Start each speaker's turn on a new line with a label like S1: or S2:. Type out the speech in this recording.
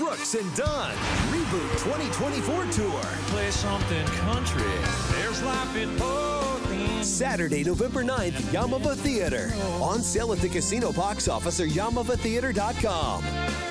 S1: Brooks and Dunn Reboot 2024 Tour.
S2: Play something country. There's life in both ends.
S1: Saturday, November 9th, Yaamava Theater. On sale at the casino box office or YaamavaTheater.com.